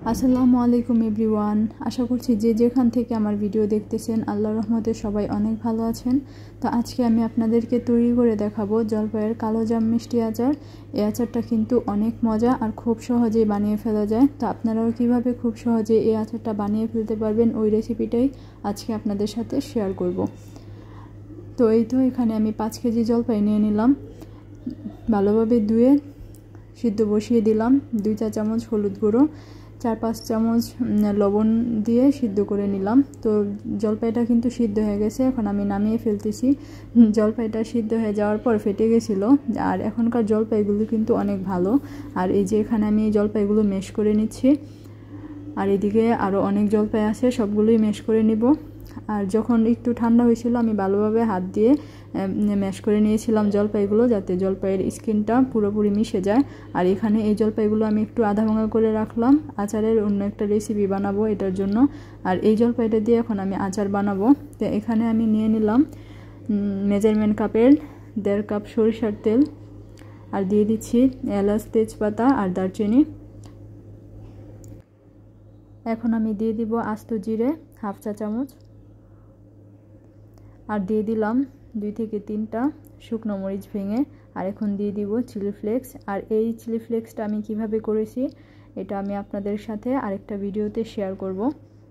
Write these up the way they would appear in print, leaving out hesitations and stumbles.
আসসালামু আলাইকুম এভরিওয়ান। আশা করছি যে যেখান থেকে আমার ভিডিও দেখতেছেন আল্লাহর রহমতে সবাই অনেক ভালো আছেন। তো আজকে আমি আপনাদেরকে তৈরি করে দেখাবো জলপাইয়ের কালো জাম মিষ্টি আচার। এই আচারটা কিন্তু অনেক মজা আর খুব সহজেই বানিয়ে ফেলা যায়। তো আপনারাও কিভাবে খুব সহজে এই আচারটা বানিয়ে ফেলতে পারবেন ওই রেসিপিটাই আজকে আপনাদের সাথে শেয়ার করব। তো এখানে আমি 5 কেজি জলপাই নিয়ে নিলাম, ভালোভাবে ধুয়ে সিদ্ধ বসিয়ে দিলাম। 2 চা চামচ হলুদ গুঁড়ো, 4-5 চামচ লবণ দিয়ে সিদ্ধ করে নিলাম। তো জলপাইটা কিন্তু সিদ্ধ হয়ে গেছে, এখন আমি নামিয়ে ফেলতেছি। জলপাইটা সিদ্ধ হয়ে যাওয়ার পর ফেটে গেছিলো, আর এখনকার জলপাইগুলো কিন্তু অনেক ভালো। আর এই যে এখানে আমি এই জলপাইগুলো ম্যাশ করে নিচ্ছি, আর এদিকে আরও অনেক জলপাই আছে, সবগুলোই ম্যাশ করে নিব। আর যখন একটু ঠান্ডা হয়েছিল আমি ভালোভাবে হাত দিয়ে ম্যাশ করে নিয়েছিলাম জলপাইগুলো, যাতে জলপাইয়ের স্কিনটা পুরোপুরি মিশে যায়। আর এখানে এই জলপাইগুলো আমি একটু আধা ভাঙা করে রাখলাম, আচারের অন্য একটা রেসিপি বানাবো এটার জন্য। আর এই জলপাইটা দিয়ে এখন আমি আচার বানাবো। তো এখানে আমি নিয়ে নিলাম মেজারমেন্ট কাপের 1.5 কাপ সরিষার তেল, আর দিয়ে দিচ্ছি এলাচ, তেজপাতা আর দারচিনি। এখন আমি দিয়ে দিব আস্ত জিরে 1/2 চা চামচ, আর দিয়ে দিলাম 2 থেকে 3টা শুকনো মরিচ ভেঙে। আর এখন দিয়ে দিব চিলি ফ্লেক্স। আর এই চিলি ফ্লেক্সটা আমি কিভাবে করেছি এটা আমি আপনাদের সাথে আরেকটা ভিডিওতে শেয়ার করব,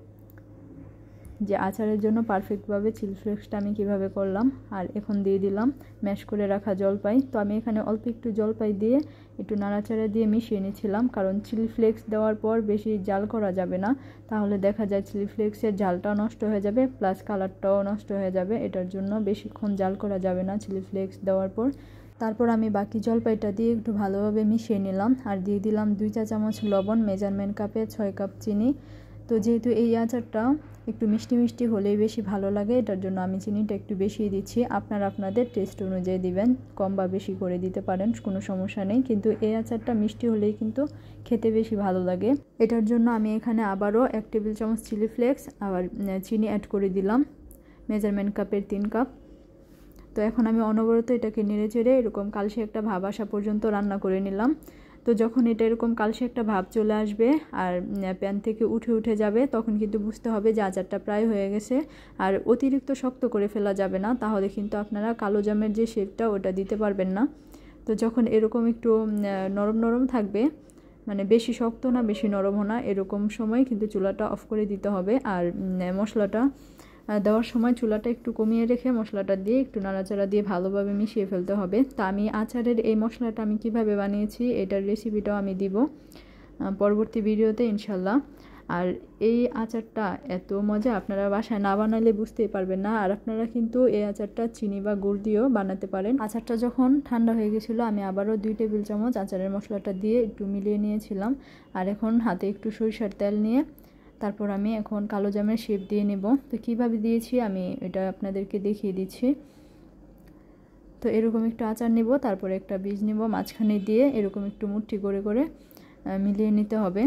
যে আচারের জন্য পারফেক্টভাবে চিলি ফ্লেক্সটা আমি কিভাবে করলাম। আর এখন দিয়ে দিলাম ম্যাশ করে রাখা জলপাই। তো আমি এখানে অল্প একটু জলপাই দিয়ে একটু নাড়াচাড়া দিয়ে মিশিয়ে নিয়েছিলাম, কারণ চিলি ফ্লেক্স দেওয়ার পর বেশি জাল করা যাবে না, তাহলে দেখা যায় চিলি ফ্লেক্সের ঝালটাও নষ্ট হয়ে যাবে প্লাস কালারটাও নষ্ট হয়ে যাবে। এটার জন্য বেশিক্ষণ জাল করা যাবে না চিলি ফ্লেক্স দেওয়ার পর। তারপর আমি বাকি জলপাইটা দিয়ে একটু ভালোভাবে মিশিয়ে নিলাম, আর দিয়ে দিলাম 2 চা চামচ লবণ, মেজারমেন্ট কাপে 6 কাপ চিনি। তো যেহেতু এই আচারটা একটু মিষ্টি মিষ্টি হলেই বেশি ভালো লাগে, এটার জন্য আমি চিনিটা একটু বেশি দিচ্ছি। আপনারা আপনাদের টেস্ট অনুযায়ী দিবেন, কম বা বেশি করে দিতে পারেন, কোনো সমস্যা নেই। কিন্তু এই আচারটা মিষ্টি হলেই কিন্তু খেতে বেশি ভালো লাগে। এটার জন্য আমি এখানে আবারও 1 টেবিল চামচ চিলি ফ্লেক্স আবার চিনি অ্যাড করে দিলাম, মেজারমেন্ট কাপের 3 কাপ। তো এখন আমি অনবরত এটাকে নেড়ে চেড়ে এরকম কালচে একটা ভাব আসা পর্যন্ত রান্না করে নিলাম। তো যখন এটা এরকম কালচে একটা ভাব চলে আসবে আর প্যান থেকে উঠে যাবে, তখন কিন্তু বুঝতে হবে যে আচারটা প্রায় হয়ে গেছে। আর অতিরিক্ত শক্ত করে ফেলা যাবে না, তাহলে কিন্তু আপনারা কালো জামের যে শেপটা ওটা দিতে পারবেন না। তো যখন এরকম একটু নরম নরম থাকবে, মানে বেশি শক্ত না বেশি নরমও না, এরকম সময় কিন্তু চুলাটা অফ করে দিতে হবে। আর মশলাটা দেওয়ার সময় চুলাটা একটু কমিয়ে রেখে মশলাটা দিয়ে একটু নাড়াচাড়া দিয়ে ভালোভাবে মিশিয়ে ফেলতে হবে। তা আমি আচারের এই মশলাটা আমি কিভাবে বানিয়েছি এটার রেসিপিটাও আমি দিব পরবর্তী ভিডিওতে ইনশাল্লাহ। আর এই আচারটা এত মজা, আপনারা বাসায় না বানালে বুঝতেই পারবেন না। আর আপনারা কিন্তু এই আচারটা চিনি বা গুড় দিয়েও বানাতে পারেন। আচারটা যখন ঠান্ডা হয়ে গেছিলো আমি আবারও 2 টেবিল চামচ আচারের মশলাটা দিয়ে একটু মিলিয়ে নিয়েছিলাম। আর এখন হাতে একটু সরিষার তেল নিয়ে তারপর আমি এখন কালো জামের শেপ দিয়ে নেব। তো কীভাবে দিয়েছি আমি এটা আপনাদেরকে দেখিয়ে দিচ্ছি। তো এরকম একটু আচার নেব, তারপরে একটা বীজ নেব, মাঝখানে দিয়ে এরকম একটু মুঠি করে করে মিলিয়ে নিতে হবে।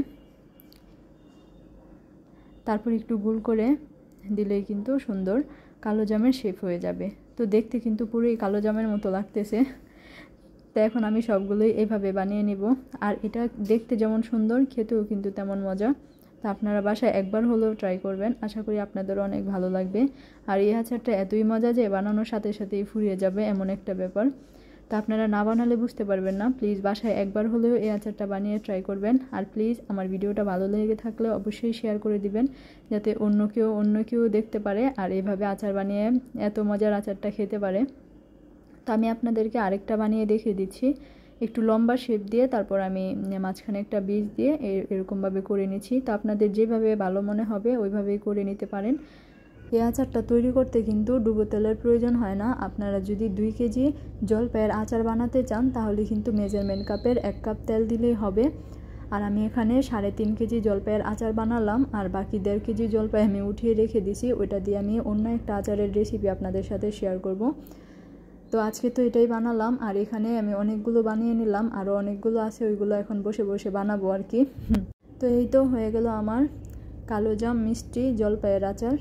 তারপর একটু গোল করে দিলেই কিন্তু সুন্দর কালো জামের শেপ হয়ে যাবে। তো দেখতে কিন্তু পুরোই কালো জামের মতো লাগতেছে। তো এখন আমি সবগুলোই এভাবে বানিয়ে নিব। আর এটা দেখতে যেমন সুন্দর, খেতেও কিন্তু তেমন মজা। তো আপনারা বাসায় একবার হলেও ট্রাই করবেন, আশা করি আপনাদেরও অনেক ভালো লাগবে। আর এই আচারটা এতই মজা যে বানানোর সাথে সাথেই ফুরিয়ে যাবে এমন একটা ব্যাপার। তো আপনারা না বানালে বুঝতে পারবেন না। প্লিজ বাসায় একবার হলেও এই আচারটা বানিয়ে ট্রাই করবেন। আর প্লিজ আমার ভিডিওটা ভালো লেগে থাকলে অবশ্যই শেয়ার করে দিবেন, যাতে অন্য কেউ দেখতে পারে আর এইভাবে আচার বানিয়ে এত মজার আচারটা খেতে পারে। তো আমি আপনাদেরকে আরেকটা বানিয়ে দেখিয়ে দিচ্ছি, একটু লম্বা শেপ দিয়ে তারপর আমি মাঝখানে একটা বীজ দিয়ে এরকমভাবে করে নিচ্ছি। তো আপনাদের যেভাবে ভালো মনে হবে ওইভাবেই করে নিতে পারেন। এই আচারটা তৈরি করতে কিন্তু ডুবো তেলের প্রয়োজন হয় না। আপনারা যদি 2 কেজি জলপাইয়ের আচার বানাতে চান তাহলে কিন্তু মেজারমেন্ট কাপের 1 কাপ তেল দিলেই হবে। আর আমি এখানে 3.5 কেজি জলপাইয়ের আচার বানালাম, আর বাকি 1.5 কেজি জলপাই আমি উঠিয়ে রেখে দিছি, ওইটা দিয়ে আমি অন্য একটা আচারের রেসিপি আপনাদের সাথে শেয়ার করব। তো আজকে তো এটাই বানালাম, আর এখানে আমি অনেকগুলো বানিয়ে নিলাম, আরও অনেকগুলো আছে, ওইগুলো এখন বসে বসে বানাবো আর কি। তো এই তো হয়ে গেল আমার কালো জাম মিষ্টি জলপাইয়ের আচার।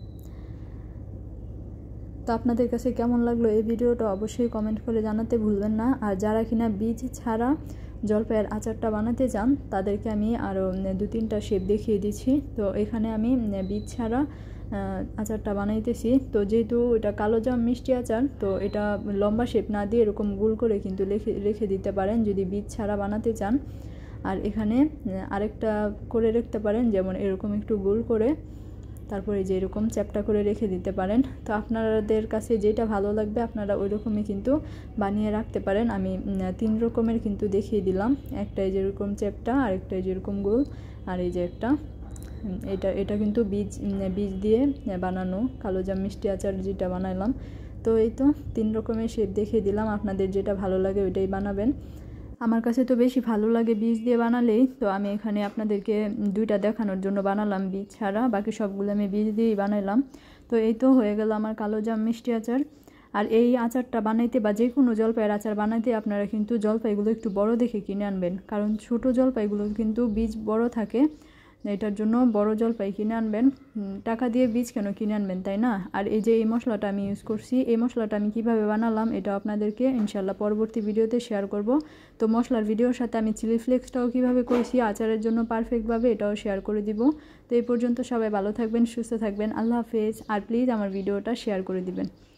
তো আপনাদের কাছে কেমন লাগলো এই ভিডিওটা অবশ্যই কমেন্ট করে জানাতে ভুলবেন না। আর যারা কিনা বীজ ছাড়া জলপাইয়ের আচারটা বানাতে চান তাদেরকে আমি আরও 2-3টা শেপ দেখিয়ে দিচ্ছি। তো এখানে আমি বীজ ছাড়া আচারটা বানাইতেছি। তো যেহেতু এটা কালোজাম মিষ্টি আচার, তো এটা লম্বা শেপ না দিয়ে এরকম গোল করে কিন্তু রেখে দিতে পারেন যদি বীজ ছাড়া বানাতে চান। আর এখানে আরেকটা করে রাখতে পারেন, যেমন এরকম একটু গোল করে তারপরে যে এরকম চ্যাপটা করে রেখে দিতে পারেন। তো আপনাদের কাছে যেটা ভালো লাগবে আপনারা ওই রকমই কিন্তু বানিয়ে রাখতে পারেন। আমি 3 রকমের কিন্তু দেখিয়ে দিলাম, একটা এই যেরকম চ্যাপটা, আরেকটা এই যেরকম গোল, আর এই যে একটা এটা কিন্তু বীজ দিয়ে বানানো কালোজাম মিষ্টি আচার যেটা বানাইলাম। তো এই তো 3 রকমের শেপ দেখিয়ে দিলাম, আপনাদের যেটা ভালো লাগে ওইটাই বানাবেন। আমার কাছে তো বেশি ভালো লাগে বীজ দিয়ে বানালেই, তো আমি এখানে আপনাদেরকে 2টা দেখানোর জন্য বানালাম বীজ ছাড়া, বাকি সবগুলো আমি বীজ দিয়েই বানাইলাম। তো এই তো হয়ে গেল আমার কালোজাম মিষ্টি আচার। আর এই আচারটা বানাইতে বা যে কোনো জলপাইয়ের আচার বানাইতে আপনারা কিন্তু জলপাইগুলো একটু বড় দেখে কিনে আনবেন, কারণ ছোট জলপাইগুলো কিন্তু বীজ বড় থাকে, এটার জন্য বড় জলপাই কিনে আনবেন। টাকা দিয়ে বীজ কেন কিনে আনবেন, তাই না? আর এই যে এই মশলাটা আমি ইউজ করছি, এই মশলাটা আমি কিভাবে বানালাম এটা আপনাদেরকে ইনশাল্লাহ পরবর্তী ভিডিওতে শেয়ার করব। তো মশলার ভিডিওর সাথে আমি চিলি ফ্লেক্সটাও কীভাবে করেছি আচারের জন্য পারফেক্টভাবে এটাও শেয়ার করে দিব। তো এই পর্যন্ত সবাই ভালো থাকবেন, সুস্থ থাকবেন, আল্লাহ হাফেজ। আর প্লিজ আমার ভিডিওটা শেয়ার করে দিবেন।